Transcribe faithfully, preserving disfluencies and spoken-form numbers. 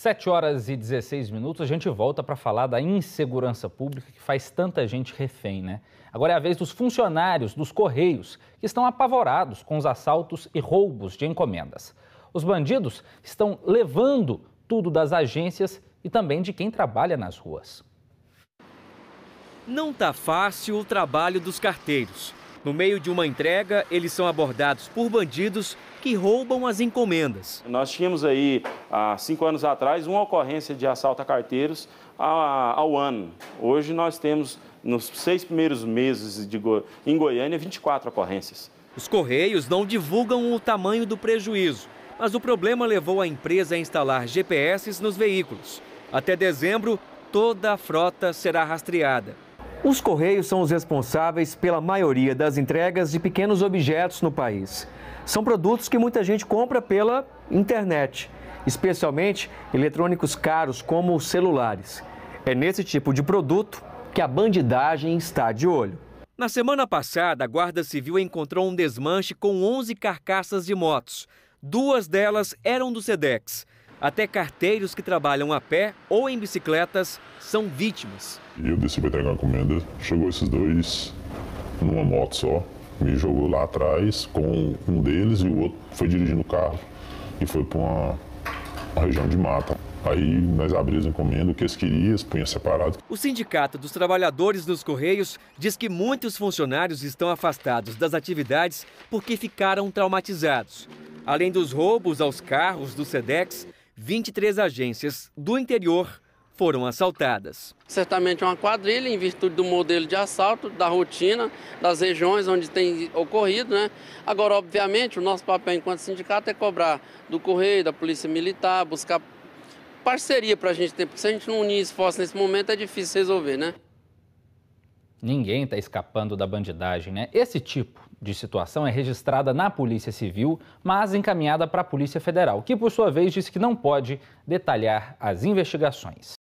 sete horas e dezesseis minutos, a gente volta para falar da insegurança pública que faz tanta gente refém, né? Agora é a vez dos funcionários dos Correios, que estão apavorados com os assaltos e roubos de encomendas. Os bandidos estão levando tudo das agências e também de quem trabalha nas ruas. Não tá fácil o trabalho dos carteiros. No meio de uma entrega, eles são abordados por bandidos que roubam as encomendas. Nós tínhamos aí, há cinco anos atrás, uma ocorrência de assalto a carteiros ao ano. Hoje nós temos, nos seis primeiros meses de Go... em Goiânia, vinte e quatro ocorrências. Os Correios não divulgam o tamanho do prejuízo, mas o problema levou a empresa a instalar G P S nos veículos. Até dezembro, toda a frota será rastreada. Os Correios são os responsáveis pela maioria das entregas de pequenos objetos no país. São produtos que muita gente compra pela internet, especialmente eletrônicos caros como os celulares. É nesse tipo de produto que a bandidagem está de olho. Na semana passada, a Guarda Civil encontrou um desmanche com onze carcaças de motos. Duas delas eram do Sedex. Até carteiros que trabalham a pé ou em bicicletas são vítimas. Eu desci para entregar uma encomenda, chegou esses dois numa moto só, me jogou lá atrás com um deles e o outro foi dirigindo o carro e foi para uma, uma região de mata. Aí nós abrimos a encomenda, o que eles queriam, punha separado. O Sindicato dos Trabalhadores dos Correios diz que muitos funcionários estão afastados das atividades porque ficaram traumatizados. Além dos roubos aos carros do Sedex, vinte e três agências do interior foram assaltadas. Certamente é uma quadrilha em virtude do modelo de assalto, da rotina, das regiões onde tem ocorrido, né? Agora, obviamente, o nosso papel enquanto sindicato é cobrar do Correio, da Polícia Militar, buscar parceria para a gente ter, porque se a gente não unir esforço nesse momento é difícil resolver, né? Ninguém está escapando da bandidagem, né? Esse tipo de situação é registrada na Polícia Civil, mas encaminhada para a Polícia Federal, que por sua vez disse que não pode detalhar as investigações.